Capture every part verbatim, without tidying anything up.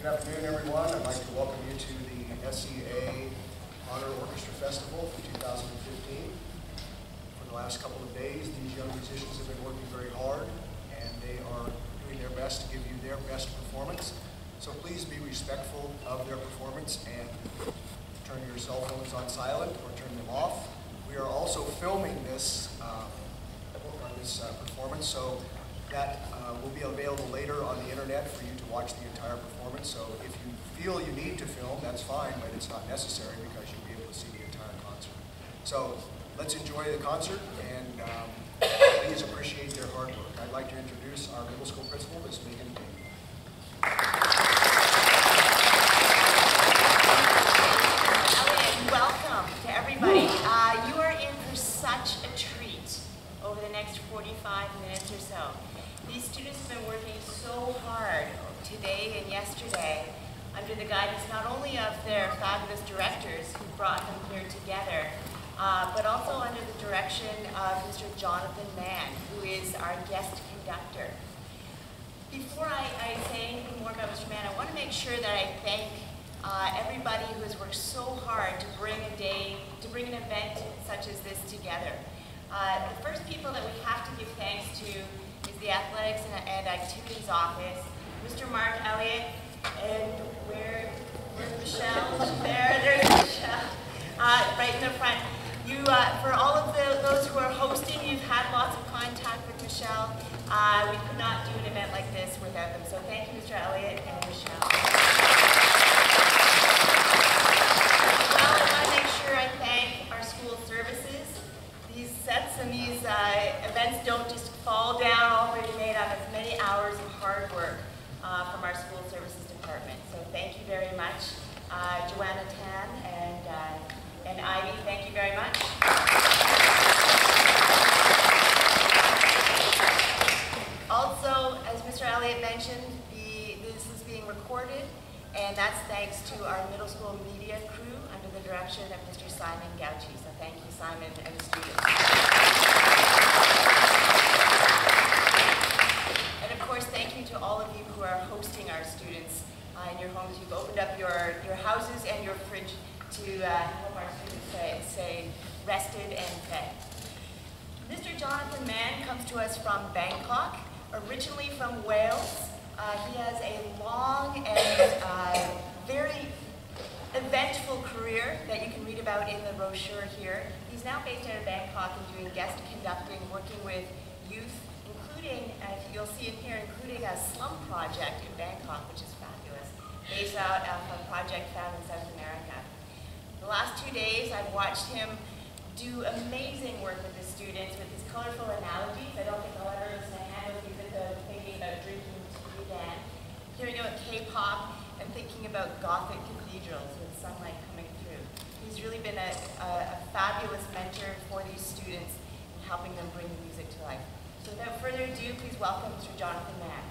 Good afternoon, everyone. I'd like to welcome you to the S E A Honor Orchestra Festival for two thousand fifteen. For the last couple of days, these young musicians have been working very hard, and they are doing their best to give you their best performance. So please be respectful of their performance and turn your cell phones on silent or turn them off. We are also filming this, uh, this uh, performance, so that uh, will be available later on the internet for you to watch the entire performance. So if you feel you need to film, that's fine, but it's not necessary because you'll be able to see the entire concert. So let's enjoy the concert, and um, please appreciate their hard work. I'd like to introduce our middle school principal, Miz Megan King. Welcome to everybody. Uh, you are in for such a treat over the next forty-five minutes or so. These students have been working so hard today and yesterday under the guidance not only of their fabulous directors who brought them here together, uh, but also under the direction of Mister Jonathan Mann, who is our guest conductor. Before I, I say anything more about Mister Mann, I want to make sure that I thank uh, everybody who has worked so hard to bring a day, to bring an event such as this together. Uh, the first people that we have to give thanks to is the Athletics and, and Activities Office, Mister Mark Elliott, and where, where's Michelle? There, there's Michelle, uh, right in the front. You, uh, for all of the, those who are hosting, you've had lots of contact with Michelle. Uh, we could not do an event like this without them, so thank you, Mister Elliott and Michelle. Well, I want to make sure I thank our school services. These sets and these uh, events don't just fall down, already made out of many hours of hard work uh, from our school services department. So thank you very much. Uh, Joanna Tan and, uh, and Ivy, thank you very much. Also, as Mister Elliott mentioned, the, this is being recorded, and that's thanks to our middle school media crew under the direction of Mister Simon Gauchi. So thank you, Simon, and the students. And of course, thank you to all of you who are hosting our students uh, in your homes. You've opened up your, your houses and your fridge to uh, help our students stay, stay rested and fed. Mister Jonathan Mann comes to us from Bangkok, originally from Wales. Uh, he has a long and uh, very eventful career that you can read about in the brochure here. He's now based out of Bangkok and doing guest conducting, working with youth, including, uh, you'll see in here, including a slum project in Bangkok, which is fabulous, based out of a project found in South America. The last two days, I've watched him do amazing work with the students with his colorful analogies. I don't think I'll ever listen to him if he's into thinking about drinking tea again, hearing about K-pop, and thinking about Gothic cathedrals with sunlight coming through. He's really been a, a, a fabulous mentor for these students in helping them bring music to life. So without further ado, please welcome Mister Jonathan Mann.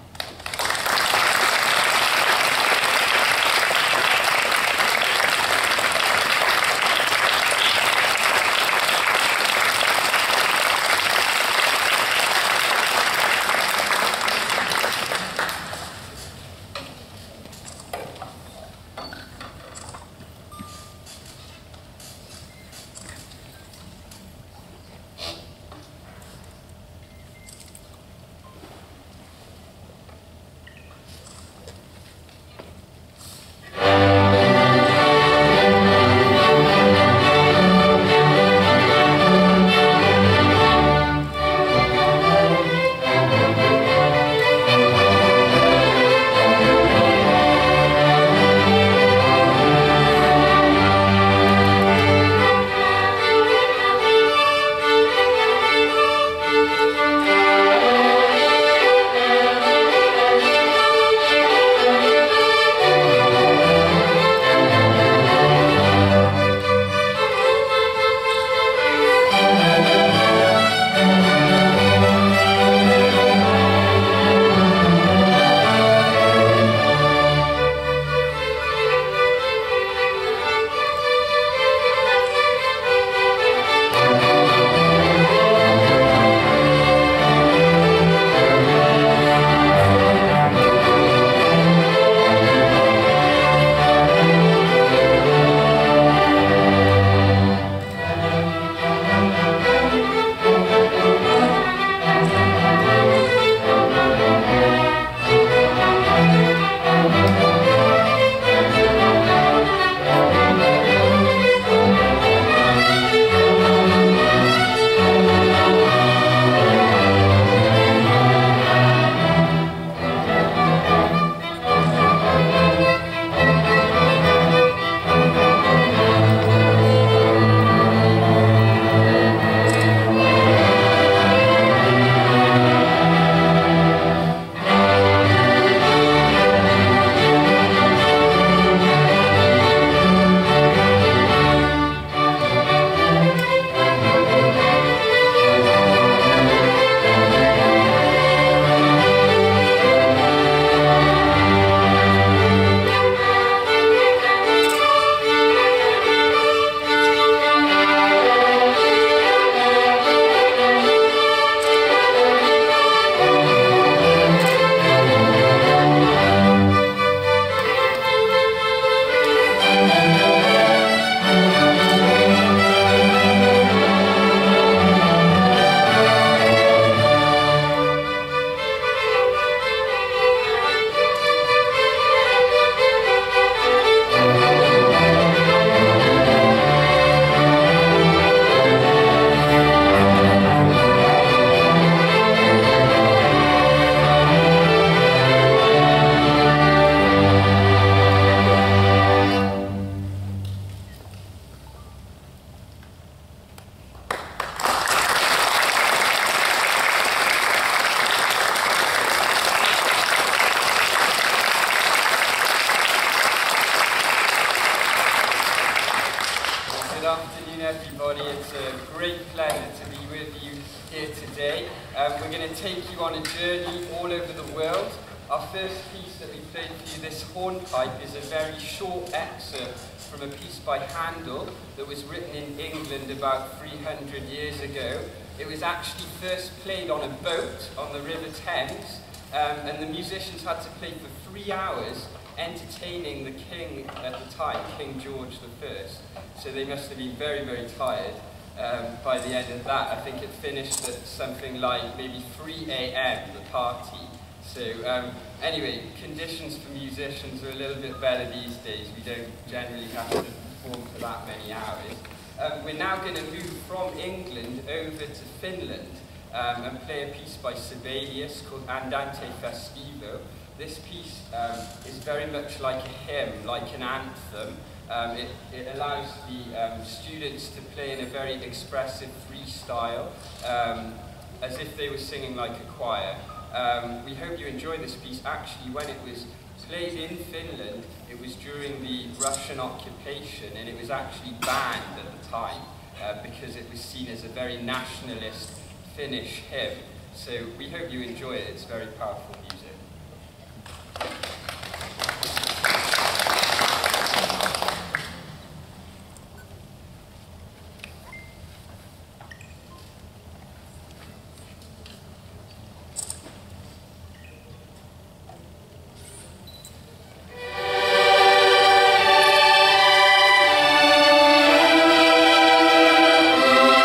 great pleasure to be with you here today. Um, we're going to take you on a journey all over the world. Our first piece that we played for you, this hornpipe, is a very short excerpt from a piece by Handel that was written in England about three hundred years ago. It was actually first played on a boat on the River Thames, um, and the musicians had to play for three hours entertaining the king at the time, King George the First. So they must have been very, very tired um, by the end of that. I think it finished at something like maybe three A M, the party. So um, anyway, conditions for musicians are a little bit better these days. We don't generally have to perform for that many hours. Um, we're now going to move from England over to Finland um, and play a piece by Sibelius called Andante Festivo. This piece um, is very much like a hymn, like an anthem. Um, it, it allows the um, students to play in a very expressive freestyle, um, as if they were singing like a choir. Um, we hope you enjoy this piece. Actually, when it was played in Finland, it was during the Russian occupation, and it was actually banned at the time uh, because it was seen as a very nationalist Finnish hymn. So we hope you enjoy it. It's very powerful music.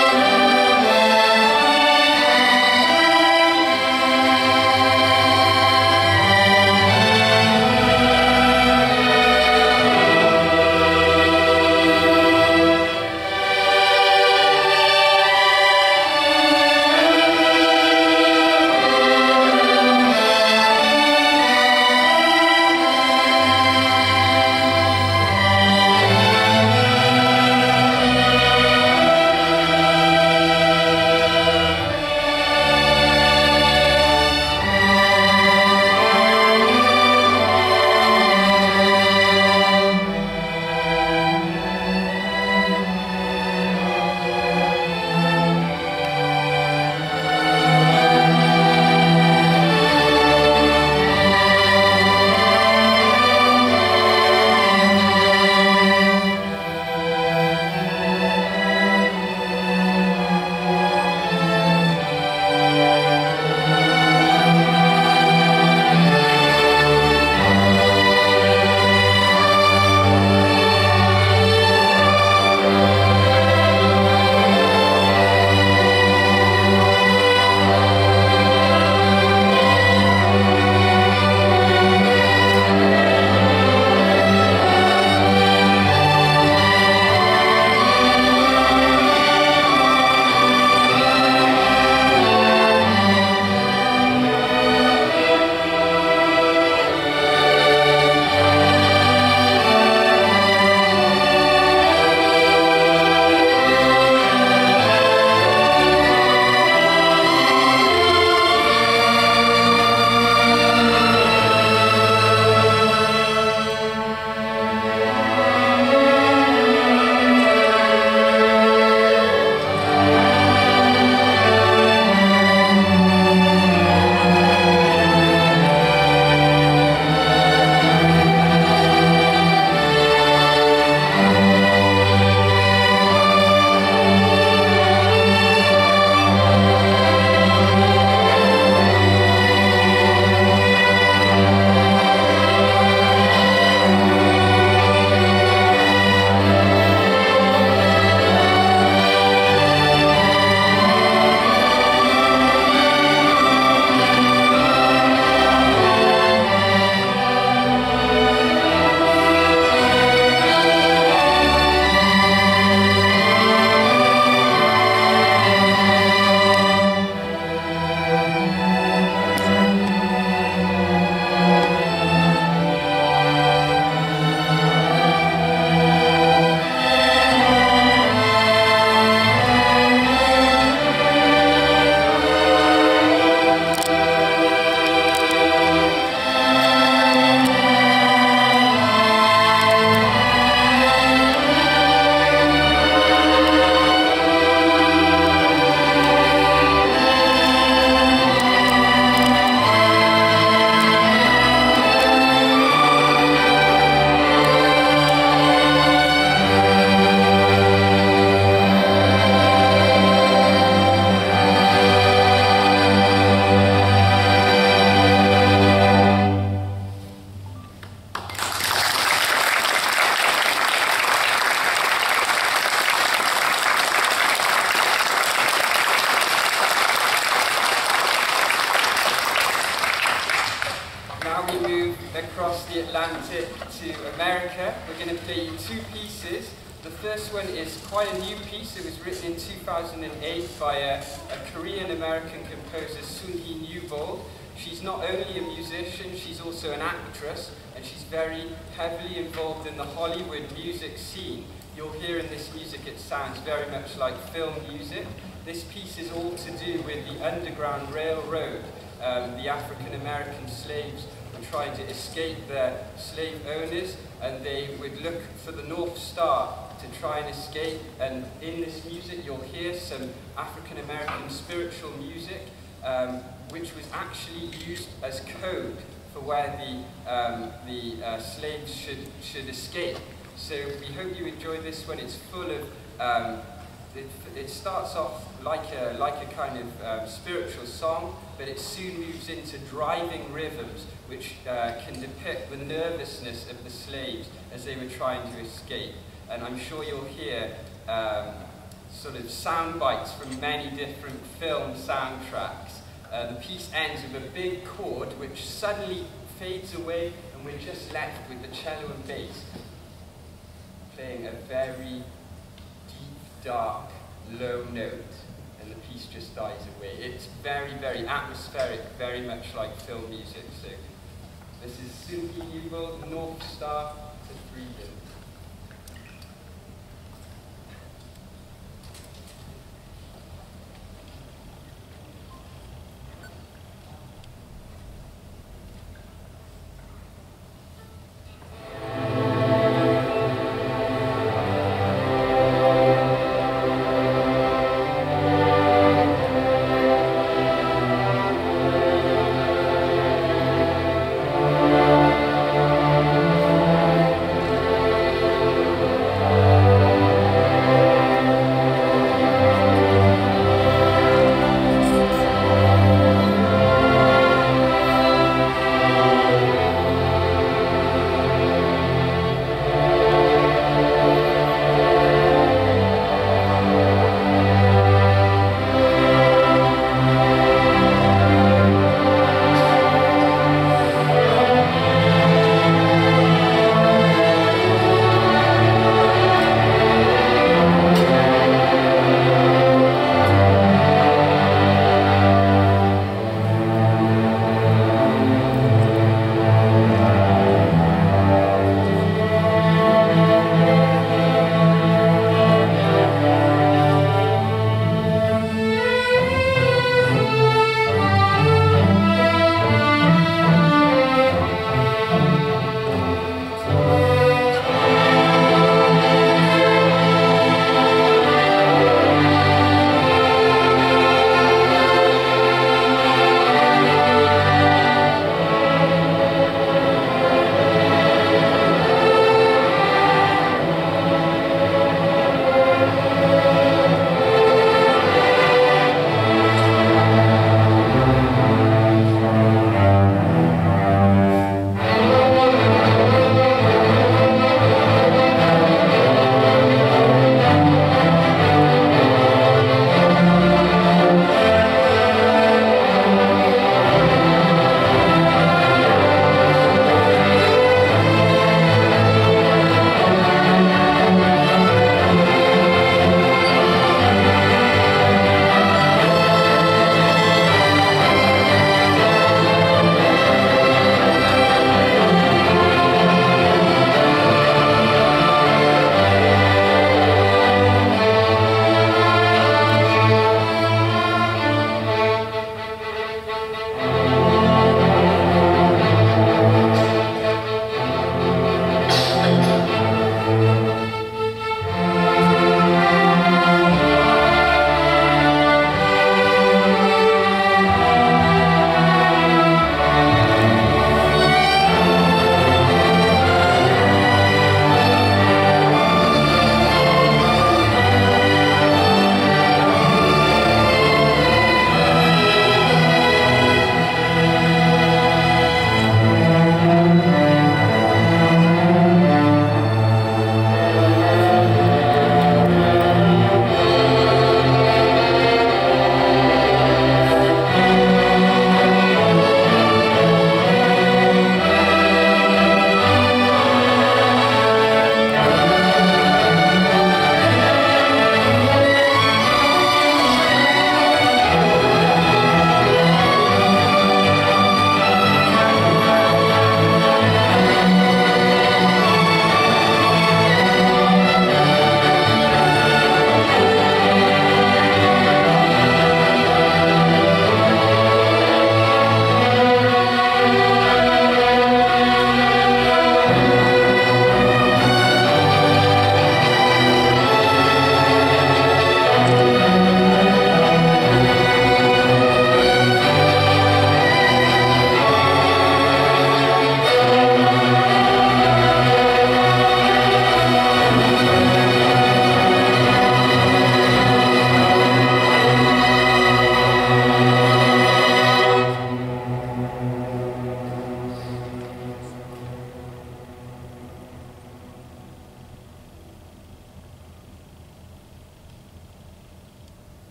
Thank across the Atlantic to America. We're going to play you two pieces. The first one is quite a new piece. It was written in two thousand eight by a, a Korean-American composer, Sun-hee Newbold. She's not only a musician, she's also an actress, and she's very heavily involved in the Hollywood music scene. You'll hear in this music it sounds very much like film music. This piece is all to do with the Underground Railroad. Um, the African-American slaves were trying to escape their slave owners, and they would look for the North Star to try and escape. And in this music you'll hear some African-American spiritual music, um, which was actually used as code for where the, um, the uh, slaves should, should escape. So we hope you enjoy this one. It's full of, um, it, it starts off like a, like a kind of um, spiritual song, but it soon moves into driving rhythms, which uh, can depict the nervousness of the slaves as they were trying to escape. And I'm sure you'll hear um, sort of sound bites from many different film soundtracks. Uh, the piece ends with a big chord which suddenly fades away, and we're just left with the cello and bass playing a very deep, dark, low note, and the piece just dies away. It's very, very atmospheric, very much like film music. So this is Sun-hee Newbold, North Star to Freedom.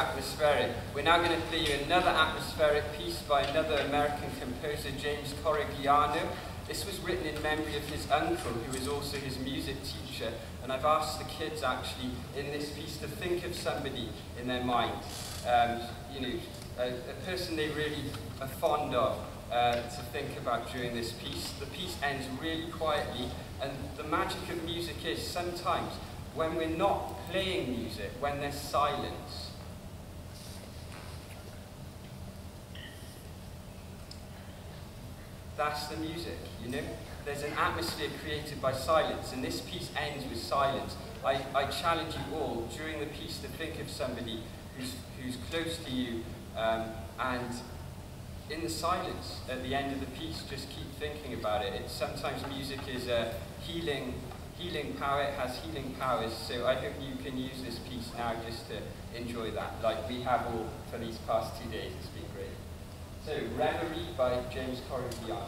atmospheric. We're now going to play you another atmospheric piece by another American composer, James Corigliano. This was written in memory of his uncle, who is also his music teacher, and I've asked the kids actually in this piece to think of somebody in their mind, um, you know, a, a person they really are fond of uh, to think about during this piece. The piece ends really quietly, and the magic of music is sometimes when we're not playing music, when there's silence, that's the music, you know? There's an atmosphere created by silence, and this piece ends with silence. I, I challenge you all, during the piece, to think of somebody who's, who's close to you, um, and in the silence, at the end of the piece, just keep thinking about it. It's, sometimes music is a healing, healing power, it has healing powers, so I hope you can use this piece now just to enjoy that, like we have all for these past two days. It's been great. So, Reverie by James Corigliano.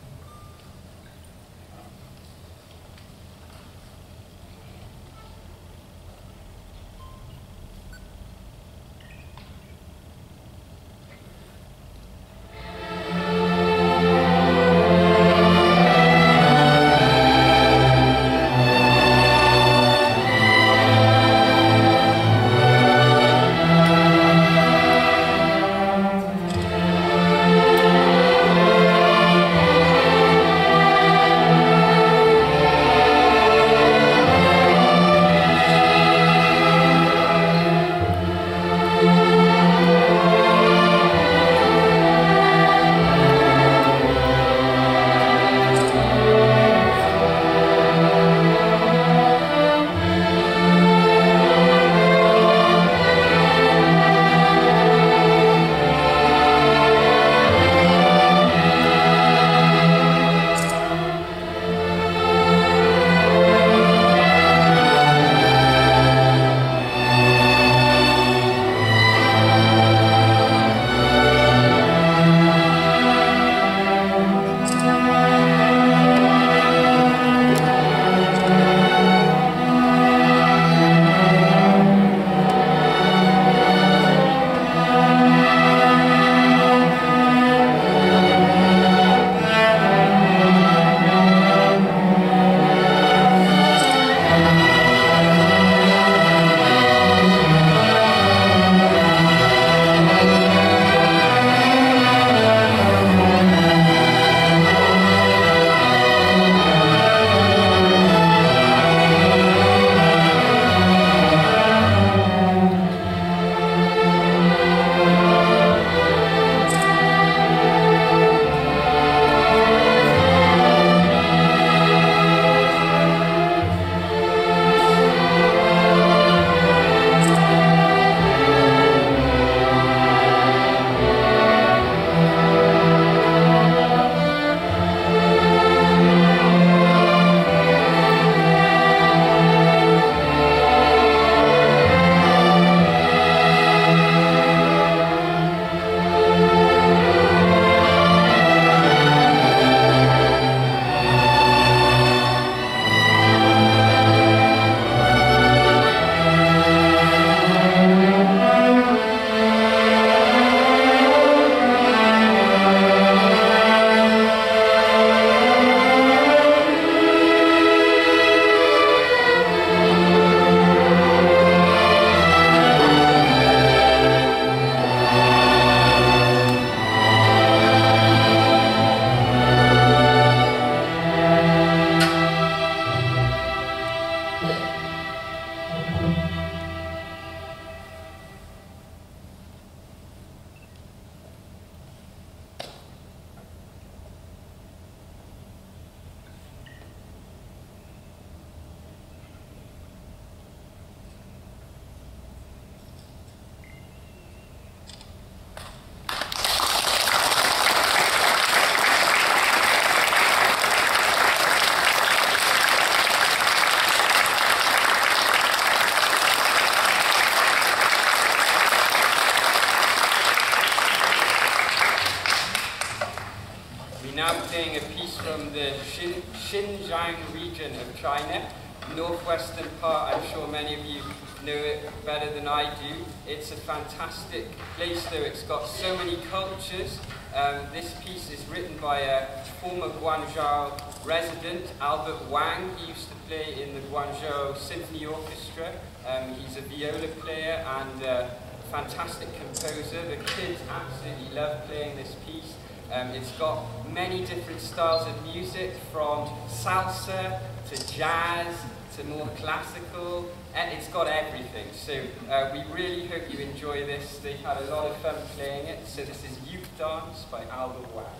now playing a piece from the Xinjiang region of China, northwestern part. I'm sure many of you know it better than I do. It's a fantastic place though, it's got so many cultures. Um, this piece is written by a former Guangzhou resident, Albert Wang. He used to play in the Guangzhou Symphony Orchestra. Um, he's a viola player and a fantastic composer. The kids absolutely love playing this piece. Um, it's got many different styles of music, from salsa to jazz to more classical, and it's got everything. So uh, we really hope you enjoy this. They've had a lot of fun playing it. So this is Youth Dance by Albert Wang.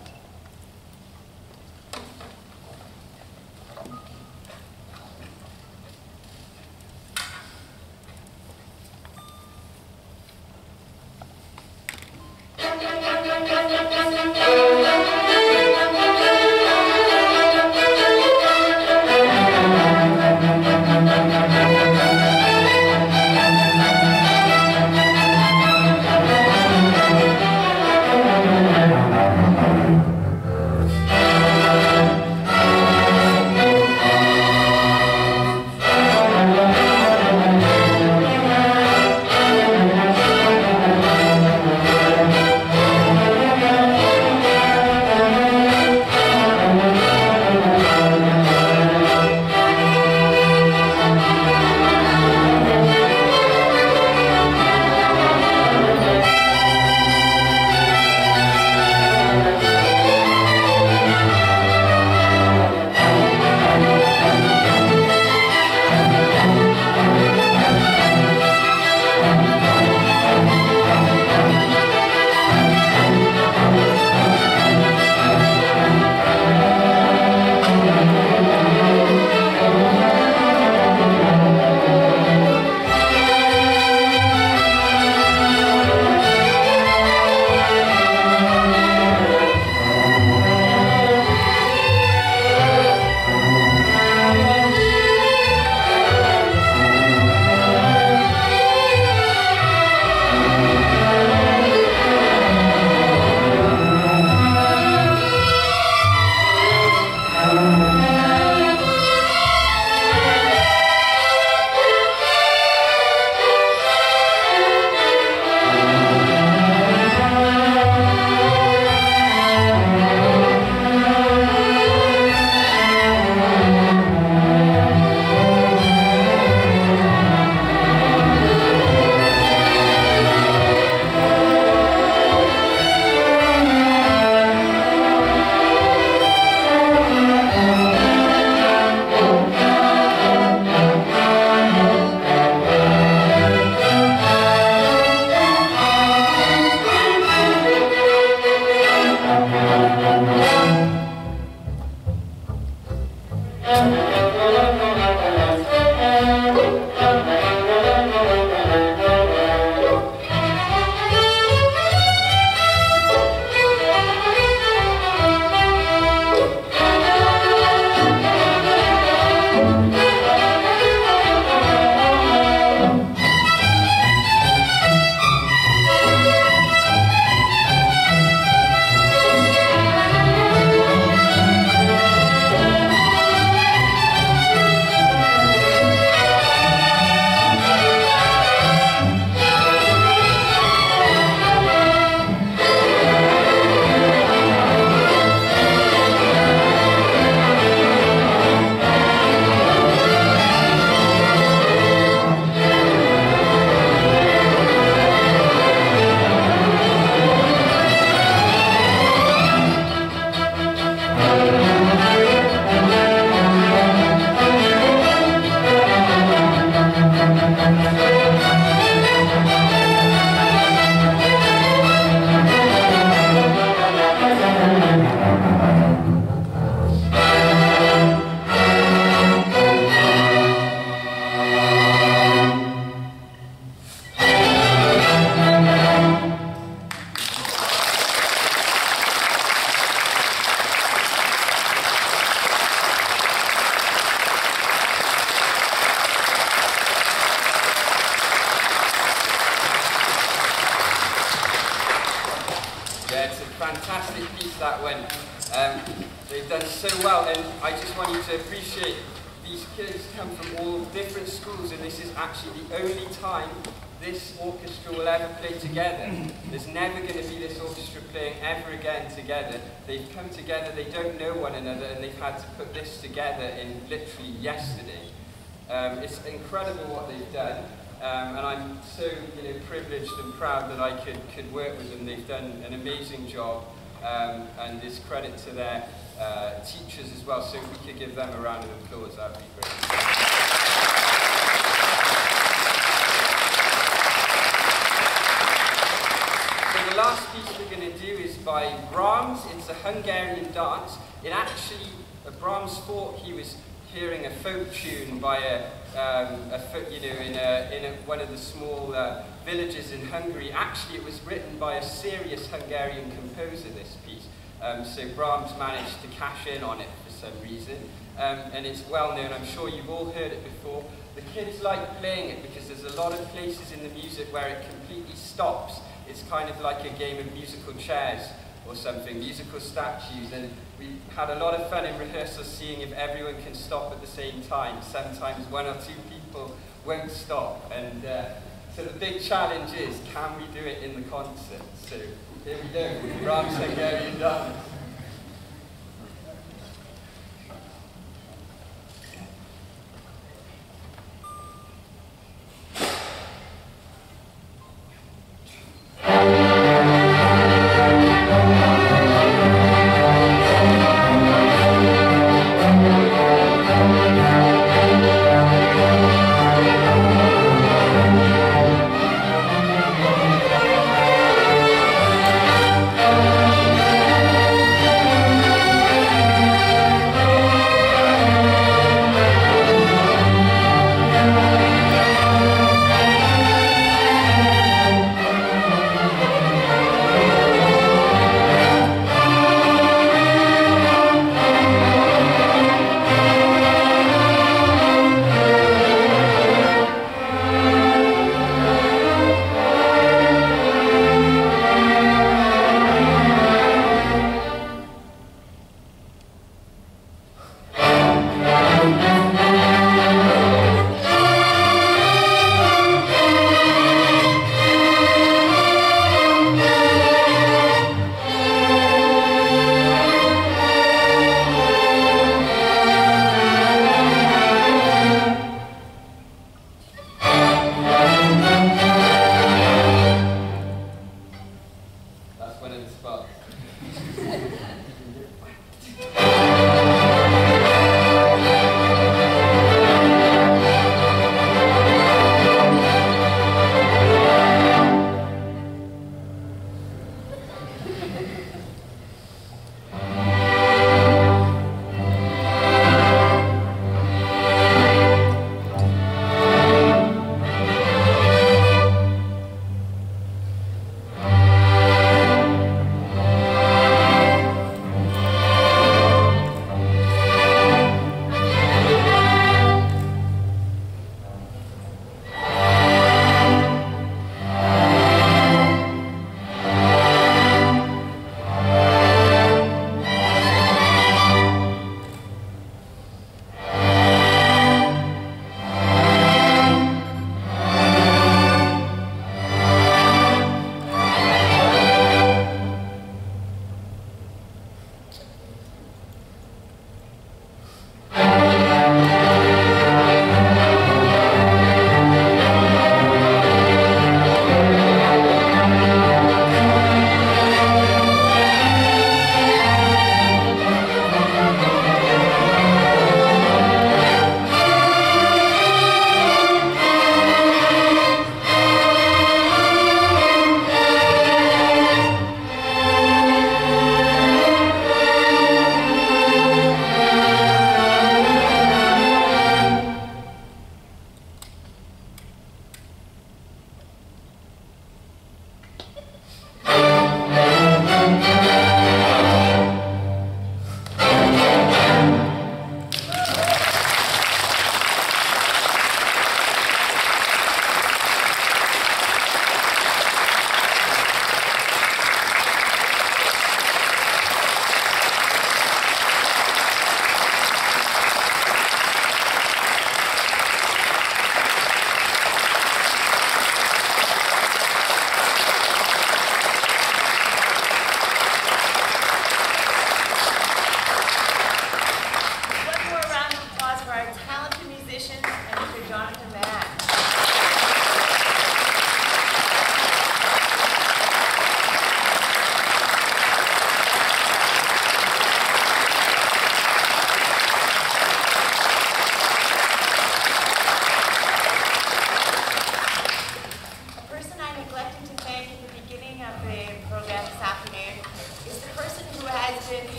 fantastic piece that went. Um, they've done so well, and I just want you to appreciate these kids come from all different schools, and this is actually the only time this orchestra will ever play together. There's never going to be this orchestra playing ever again together. They've come together, they don't know one another, and they've had to put this together in literally yesterday. Um, it's incredible what they've done, um, and I'm so you know, privileged and proud that I could, could work with them. They've done an amazing job, um, and it's credit to their uh, teachers as well, so if we could give them a round of applause, that would be great. The last piece we're going to do is by Brahms. It's a Hungarian dance. It actually, uh, Brahms thought he was hearing a folk tune by a, um, a folk, you know, in, a, in a, one of the small uh, villages in Hungary. Actually, it was written by a serious Hungarian composer, this piece. Um, so Brahms managed to cash in on it for some reason. Um, and it's well known. I'm sure you've all heard it before. The kids like playing it because there's a lot of places in the music where it completely stops. It's kind of like a game of musical chairs or something, musical statues, and we had a lot of fun in rehearsal seeing if everyone can stop at the same time. Sometimes one or two people won't stop, and uh, so the big challenge is, can we do it in the concert? So here we go, Brahms Hungarian dance.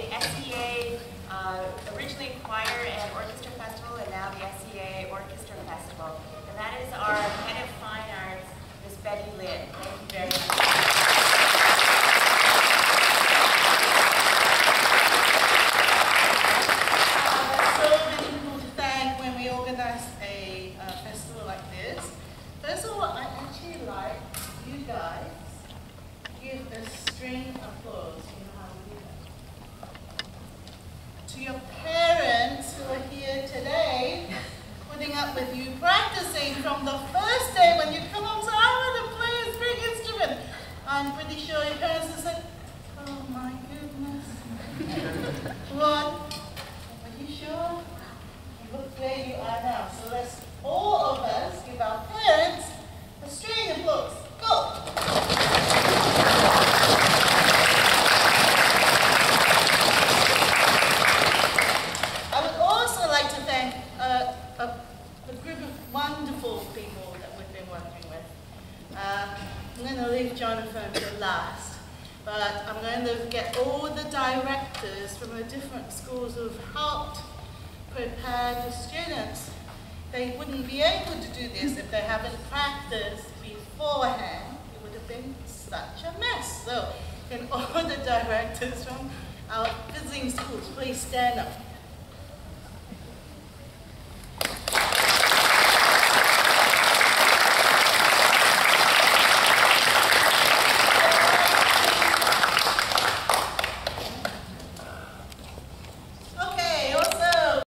the S E A, uh, originally Choir and Orchestra Festival, and now the S E A Orchestra Festival. And that is our Head of Fine Arts, Miss Betty Lynn. Thank you very much. First of all, I actually like you guys give a string applause. You know how to do that. To your parents who are here today, putting up with you, practicing from the first day when you come home, so I want to play a string instrument. I'm pretty sure your parents will say, oh my goodness. What? Are you sure? Look where you are now. So let's all of us give our parents a string applause. Go! I would also like to thank uh, a, a group of wonderful people that we've been working with. Uh, I'm going to leave Jonathan to last, but I'm going to get all the directors from the different schools who've helped prepare the students. They wouldn't be able to do this if they haven't practiced beforehand. It would have been such a mess. So, can all the directors from our visiting schools please stand up?